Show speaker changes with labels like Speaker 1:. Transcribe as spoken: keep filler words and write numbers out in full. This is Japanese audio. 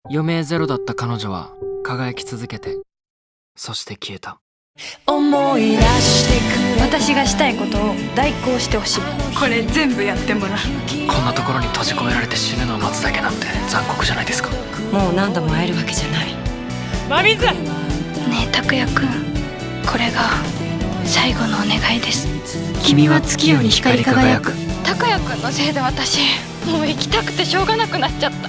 Speaker 1: 余命ゼロだった彼女は輝き続けて、そして消えた。
Speaker 2: 思い出してくれ。
Speaker 3: 私がしたいことを代行してほしい。
Speaker 4: これ全部やってもらう。
Speaker 1: こんなところに閉じ込められて死ぬのを待つだけなんて残酷じゃないですか。
Speaker 2: もう何度も会えるわけじゃない。
Speaker 4: 真水。
Speaker 3: ねえ拓也くん、これが最後のお願いです。
Speaker 1: 君は月夜に光り輝く。
Speaker 3: 拓也くんのせいで私もう生きたくてしょうがなくなっちゃった。